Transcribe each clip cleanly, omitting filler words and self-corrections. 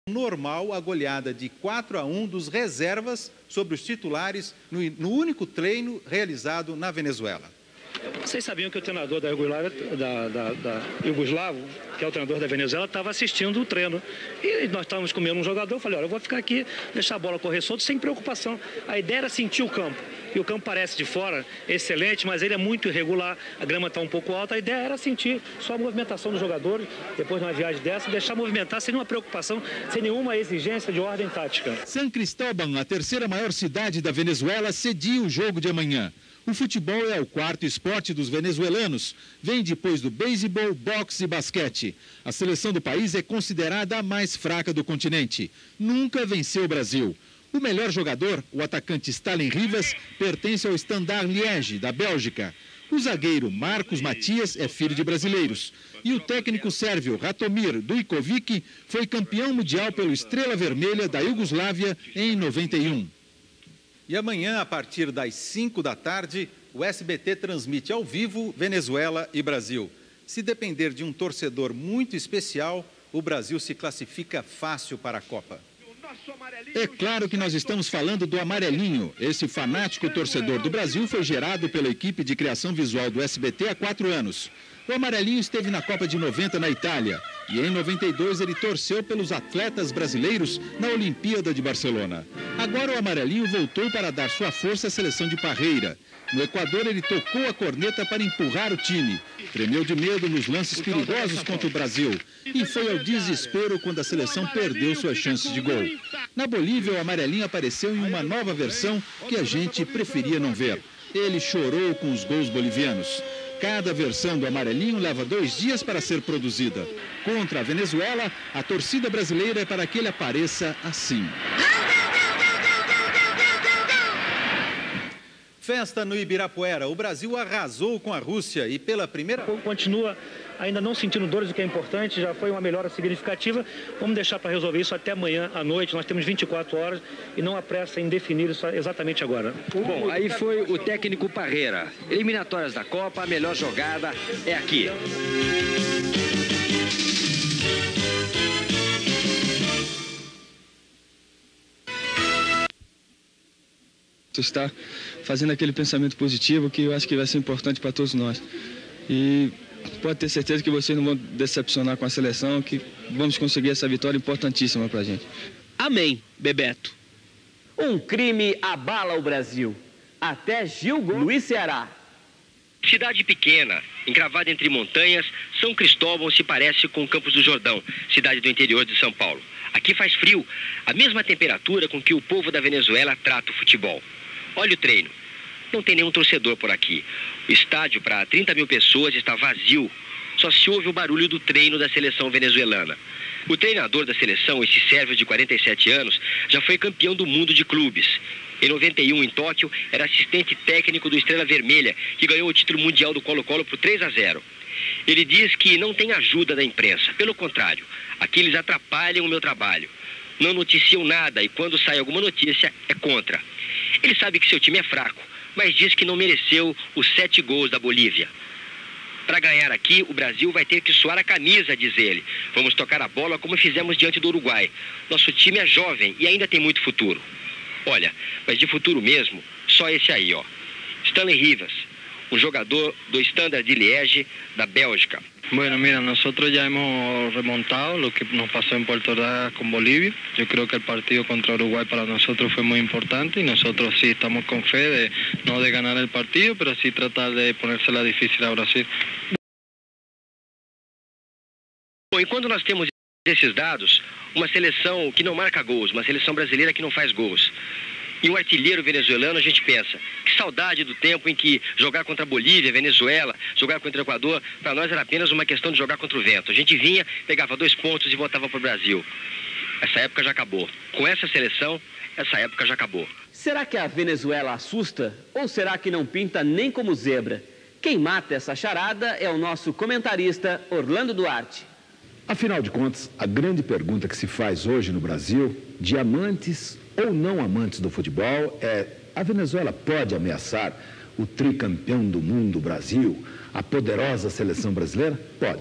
Normal a goleada de 4-1 dos reservas sobre os titulares no único treino realizado na Venezuela. Vocês sabiam que o treinador da Iugoslavo, que é o treinador da Venezuela, estava assistindo o treino. E nós estávamos comendo um jogador, eu falei, olha, eu vou ficar aqui, deixar a bola correr solto sem preocupação. A ideia era sentir o campo. E o campo parece de fora excelente, mas ele é muito irregular, a grama está um pouco alta. A ideia era sentir só a movimentação dos jogadores, depois de uma viagem dessa, deixar movimentar sem nenhuma preocupação, sem nenhuma exigência de ordem tática. San Cristóbal, a terceira maior cidade da Venezuela, cedia o jogo de amanhã. O futebol é o quarto esporte dos venezuelanos. Vem depois do beisebol, boxe e basquete. A seleção do país é considerada a mais fraca do continente. Nunca venceu o Brasil. O melhor jogador, o atacante Stalin Rivas, pertence ao Standard Liège, da Bélgica. O zagueiro Marcos Matias é filho de brasileiros. E o técnico sérvio Ratomir Dujkovic foi campeão mundial pelo Estrela Vermelha da Iugoslávia em 91. E amanhã, a partir das 5 da tarde, o SBT transmite ao vivo Venezuela e Brasil. Se depender de um torcedor muito especial, o Brasil se classifica fácil para a Copa. É claro que nós estamos falando do Amarelinho. Esse fanático torcedor do Brasil foi gerado pela equipe de criação visual do SBT há 4 anos. O Amarelinho esteve na Copa de 90 na Itália e em 92 ele torceu pelos atletas brasileiros na Olimpíada de Barcelona. Agora o Amarelinho voltou para dar sua força à seleção de Parreira. No Equador ele tocou a corneta para empurrar o time. Tremeu de medo nos lances perigosos contra o Brasil e foi ao desespero quando a seleção perdeu suas chances de gol. Na Bolívia o Amarelinho apareceu em uma nova versão que a gente preferia não ver. Ele chorou com os gols bolivianos. Cada versão do Amarelinho leva 2 dias para ser produzida. Contra a Venezuela, a torcida brasileira é para que ele apareça assim. Festa no Ibirapuera. O Brasil arrasou com a Rússia e pela primeira... Continua ainda não sentindo dores, o que é importante, já foi uma melhora significativa. Vamos deixar para resolver isso até amanhã à noite. Nós temos 24 horas e não há pressa em definir isso exatamente agora. Bom, aí foi o técnico Parreira. Eliminatórias da Copa, a melhor jogada é aqui. Está fazendo aquele pensamento positivo que eu acho que vai ser importante para todos nós. E pode ter certeza que vocês não vão decepcionar com a seleção, que vamos conseguir essa vitória importantíssima para a gente. Amém, Bebeto. Um crime abala o Brasil. Até Gil Luiz Ceará. Cidade pequena, encravada entre montanhas, São Cristóvão se parece com Campos do Jordão, cidade do interior de São Paulo. Aqui faz frio, a mesma temperatura com que o povo da Venezuela trata o futebol. Olha o treino. Não tem nenhum torcedor por aqui. O estádio para 30 mil pessoas está vazio. Só se ouve o barulho do treino da seleção venezuelana. O treinador da seleção, esse sérvio de 47 anos, já foi campeão do mundo de clubes. Em 91, em Tóquio, era assistente técnico do Estrela Vermelha, que ganhou o título mundial do Colo-Colo por 3-0. Ele diz que não tem ajuda da imprensa. Pelo contrário, aqui eles atrapalham o meu trabalho. Não noticiam nada e quando sai alguma notícia, é contra. Ele sabe que seu time é fraco, mas diz que não mereceu os 7 gols da Bolívia. Para ganhar aqui, o Brasil vai ter que suar a camisa, diz ele. Vamos tocar a bola como fizemos diante do Uruguai. Nosso time é jovem e ainda tem muito futuro. Olha, mas de futuro mesmo, só esse aí, ó. Stanley Rivas, um jogador do Standard Liège, da Bélgica. Bueno, mira, nosotros ya hemos remontado lo que nos pasó en Puerto Ordaz con Bolivia. Yo creo que el partido contra Uruguay para nosotros fue muy importante y nosotros sí estamos con fe de no de ganar el partido, pero sí tratar de ponérsela difícil a Brasil. Bom, e quando nós temos esses dados, uma seleção que não marca gols, uma seleção brasileira que não faz gols, e um artilheiro venezuelano, a gente pensa, que saudade do tempo em que jogar contra a Bolívia, Venezuela, jogar contra o Equador, para nós era apenas uma questão de jogar contra o vento. A gente vinha, pegava 2 pontos e voltava para o Brasil. Essa época já acabou. Com essa seleção, essa época já acabou. Será que a Venezuela assusta ou será que não pinta nem como zebra? Quem mata essa charada é o nosso comentarista Orlando Duarte. Afinal de contas, a grande pergunta que se faz hoje no Brasil, de amantes ou não amantes do futebol, é: a Venezuela pode ameaçar o tricampeão do mundo, Brasil, a poderosa seleção brasileira? Pode.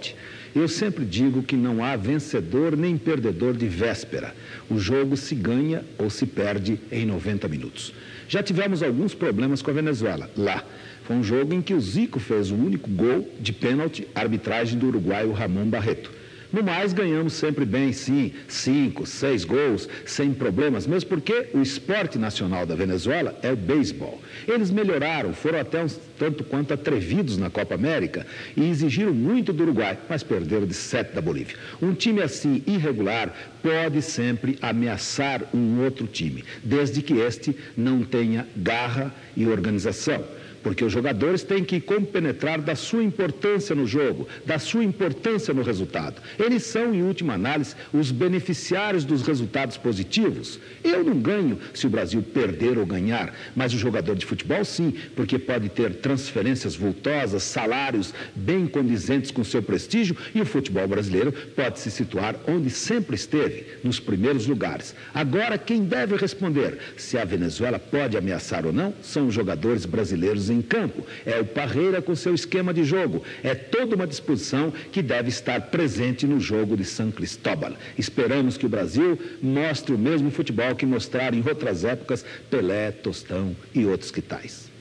Eu sempre digo que não há vencedor nem perdedor de véspera. O jogo se ganha ou se perde em 90 minutos. Já tivemos alguns problemas com a Venezuela lá. Foi um jogo em que o Zico fez o único gol de pênalti, arbitragem do uruguaio Ramon Barreto. No mais, ganhamos sempre bem, sim, 5, 6 gols, sem problemas, mesmo porque o esporte nacional da Venezuela é o beisebol. Eles melhoraram, foram até uns tanto quanto atrevidos na Copa América e exigiram muito do Uruguai, mas perderam de 7 da Bolívia. Um time assim, irregular, pode sempre ameaçar um outro time, desde que este não tenha garra e organização. Porque os jogadores têm que compenetrar da sua importância no jogo, da sua importância no resultado. Eles são, em última análise, os beneficiários dos resultados positivos. Eu não ganho se o Brasil perder ou ganhar, mas o jogador de futebol sim, porque pode ter transferências vultosas, salários bem condizentes com seu prestígio, e o futebol brasileiro pode se situar onde sempre esteve, nos primeiros lugares. Agora, quem deve responder se a Venezuela pode ameaçar ou não, são os jogadores brasileiros em campo. É o Parreira com seu esquema de jogo. É toda uma disposição que deve estar presente no jogo de San Cristóbal. Esperamos que o Brasil mostre o mesmo futebol que mostraram em outras épocas Pelé, Tostão e outros que tais.